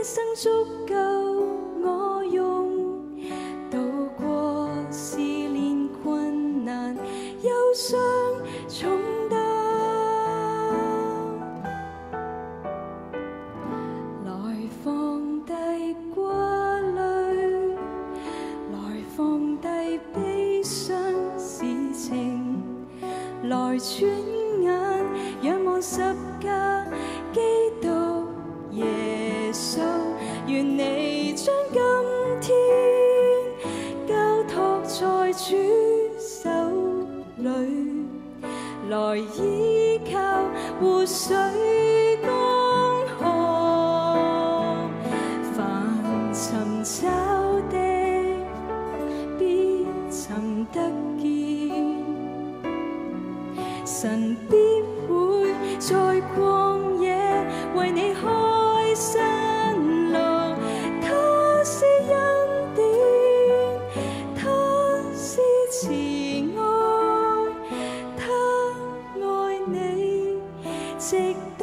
生足夠我用，渡過試煉困難憂傷重擔，來放低掛慮，來放低悲傷事情，來轉眼仰望十架基督耶穌，願你將今天交託在主手裏，來依靠活水江河，凡尋找的必尋得見，神必會在曠野為你開山路，他是恩典，他是慈愛，他愛你，直